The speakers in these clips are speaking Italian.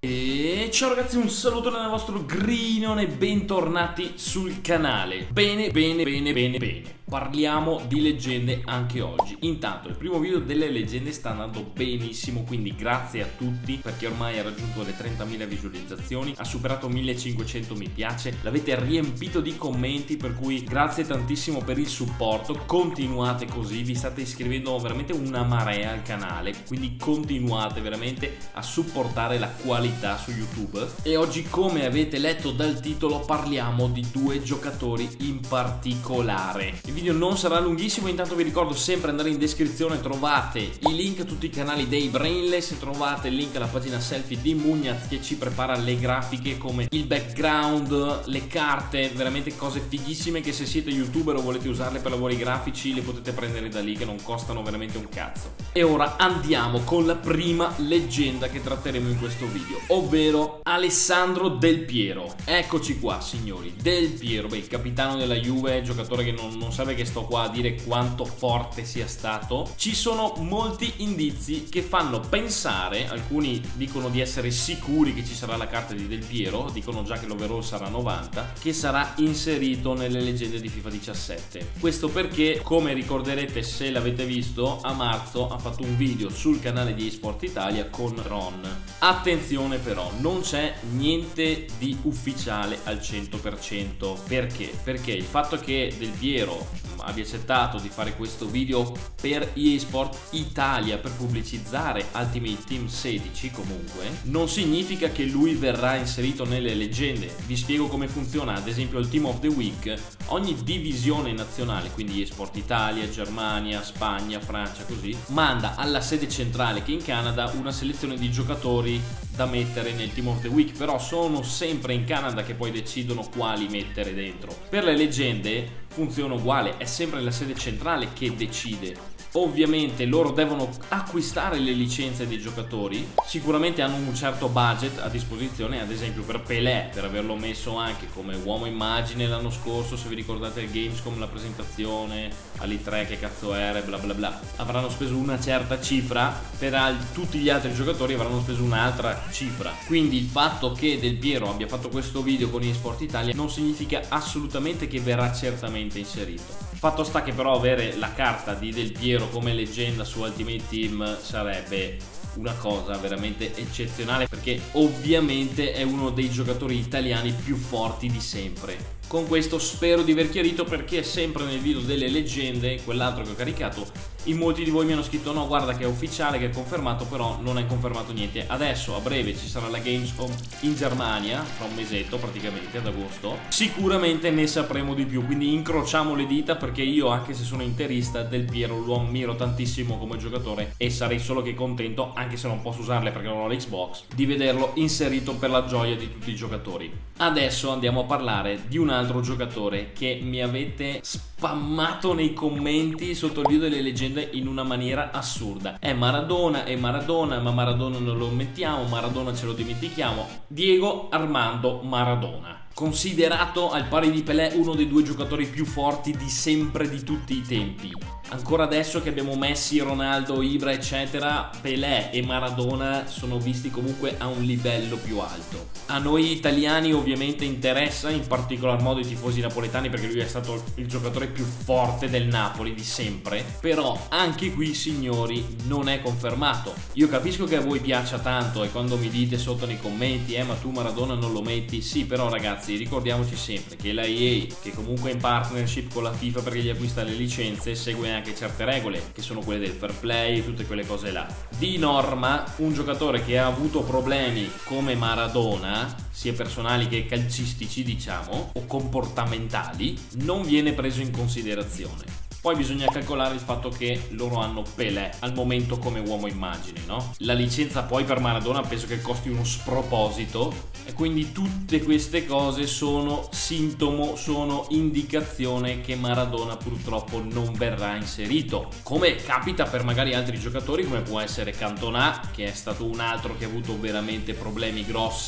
E ciao ragazzi, un saluto dal vostro Greenon e bentornati sul canale. Bene, parliamo di leggende anche oggi. Intanto il primo video delle leggende sta andando benissimo, quindi grazie a tutti perché ormai ha raggiunto le 30.000 visualizzazioni, ha superato 1500 mi piace, l'avete riempito di commenti, per cui grazie tantissimo per il supporto. Continuate così, vi state iscrivendo veramente una marea al canale, quindi continuate veramente a supportare la qualità su YouTube. E oggi, come avete letto dal titolo, parliamo di due giocatori in particolare. Il video non sarà lunghissimo, intanto vi ricordo sempre andare in descrizione, trovate i link a tutti i canali dei Brainless, trovate il link alla pagina selfie di Mugnat che ci prepara le grafiche come il background, le carte, veramente cose fighissime che se siete youtuber o volete usarle per lavori grafici le potete prendere da lì, che non costano veramente un cazzo. E ora andiamo con la prima leggenda che tratteremo in questo video, ovvero Alessandro Del Piero. Eccoci qua signori, Del Piero, beh, il capitano della Juve, giocatore che non serve che sto qua a dire quanto forte sia stato. Ci sono molti indizi che fanno pensare, alcuni dicono di essere sicuri che ci sarà la carta di Del Piero, dicono già che l'overall sarà 90, che sarà inserito nelle leggende di FIFA 17. Questo perché, come ricorderete se l'avete visto, a marzo ha fatto un video sul canale di eSport Italia con Ron. Attenzione però, non c'è niente di ufficiale al 100%. Perché? Perché il fatto che Del Piero abbia accettato di fare questo video per eSport Italia, per pubblicizzare Ultimate Team 16 comunque, non significa che lui verrà inserito nelle leggende. Vi spiego come funziona. Ad esempio il Team of the Week, ogni divisione nazionale, quindi eSport Italia, Germania, Spagna, Francia, così, manda alla sede centrale che è in Canada una selezione di giocatori da mettere nel Team of the Week, però sono sempre in Canada che poi decidono quali mettere dentro. Per le leggende funziona uguale, è sempre la sede centrale che decide. Ovviamente loro devono acquistare le licenze dei giocatori, sicuramente hanno un certo budget a disposizione. Ad esempio per Pelé, per averlo messo anche come uomo immagine l'anno scorso, se vi ricordate il Gamescom, la presentazione all'E3 che cazzo era, bla bla bla, avranno speso una certa cifra, per tutti gli altri giocatori avranno speso un'altra cifra. Quindi il fatto che Del Piero abbia fatto questo video con eSport Italia non significa assolutamente che verrà certamente inserito. Fatto sta che però avere la carta di Del Piero come leggenda su Ultimate Team sarebbe una cosa veramente eccezionale, perché ovviamente è uno dei giocatori italiani più forti di sempre. Con questo spero di aver chiarito, perché sempre nel video delle leggende, quell'altro che ho caricato, in molti di voi mi hanno scritto no guarda che è ufficiale, che è confermato, però non è confermato niente. Adesso a breve ci sarà la Gamescom in Germania, fra un mesetto praticamente, ad agosto, sicuramente ne sapremo di più, quindi incrociamo le dita, perché io, anche se sono interista, Del Piero lo ammiro tantissimo come giocatore e sarei solo che contento, anche se non posso usarle perché non ho l'Xbox, di vederlo inserito per la gioia di tutti i giocatori. Adesso andiamo a parlare di un altro giocatore che mi avete spammato nei commenti sotto il video delle leggende in una maniera assurda. È Maradona, ma Maradona non lo mettiamo, Maradona ce lo dimentichiamo. Diego Armando Maradona, considerato al pari di Pelé uno dei due giocatori più forti di sempre, di tutti i tempi. Ancora adesso che abbiamo Messi, Ronaldo, Ibra eccetera, Pelé e Maradona sono visti comunque a un livello più alto. A noi italiani ovviamente interessa in particolar modo i tifosi napoletani, perché lui è stato il giocatore più forte del Napoli di sempre. Però anche qui signori non è confermato. Io capisco che a voi piaccia tanto e quando mi dite sotto nei commenti ma tu Maradona non lo metti, sì, però ragazzi ricordiamoci sempre che la EA, che comunque è in partnership con la FIFA perché gli acquista le licenze, segue anche certe regole che sono quelle del fair play e tutte quelle cose là. Di norma un giocatore che ha avuto problemi come Maradona, sia personali che calcistici diciamo, o comportamentali, non viene preso in considerazione. Poi bisogna calcolare il fatto che loro hanno Pelé al momento come uomo immagine, no? La licenza poi per Maradona penso che costi uno sproposito, e quindi tutte queste cose sono sintomo, sono indicazione che Maradona purtroppo non verrà inserito, come capita per magari altri giocatori come può essere Cantona, che è stato un altro che ha avuto veramente problemi grossi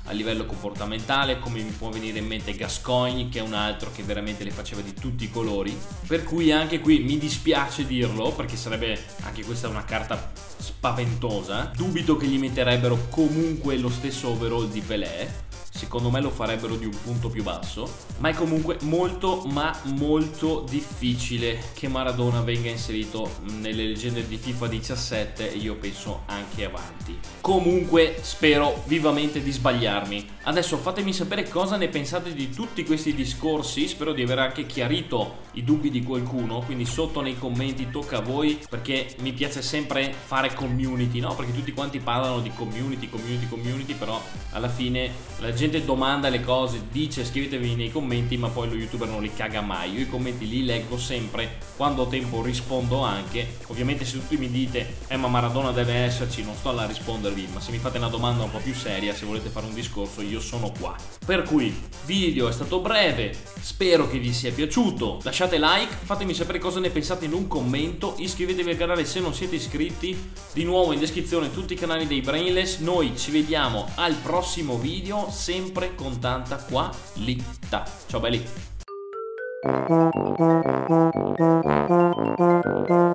a livello comportamentale, come mi può venire in mente Gascoigne, che è un altro che veramente le faceva di tutti i colori, per cui anche qui mi dispiace dirlo, perché sarebbe anche questa una carta spaventosa. Dubito che gli metterebbero comunque lo stesso overall di Pelé, secondo me lo farebbero di un punto più basso, ma è comunque molto ma molto difficile che Maradona venga inserito nelle leggende di FIFA 17 e io penso anche avanti. Comunque spero vivamente di sbagliarmi. Adesso fatemi sapere cosa ne pensate di tutti questi discorsi, spero di aver anche chiarito i dubbi di qualcuno, quindi sotto nei commenti tocca a voi, perché mi piace sempre fare community, no? Perché tutti quanti parlano di community, però alla fine la gente domanda le cose, dice scrivetevi nei commenti, ma poi lo youtuber non li caga mai. Io i commenti li leggo sempre, quando ho tempo rispondo anche. Ovviamente se tutti mi dite ma Maradona deve esserci, non sto là a rispondervi, ma se mi fate una domanda un po' più seria, se volete fare un discorso, io sono qua. Per cui video è stato breve, spero che vi sia piaciuto, lasciate like, fatemi sapere cosa ne pensate in un commento, iscrivetevi al canale se non siete iscritti, di nuovo in descrizione tutti i canali dei Brainless. Noi ci vediamo al prossimo video, sempre con tanta qualità. Ciao belli.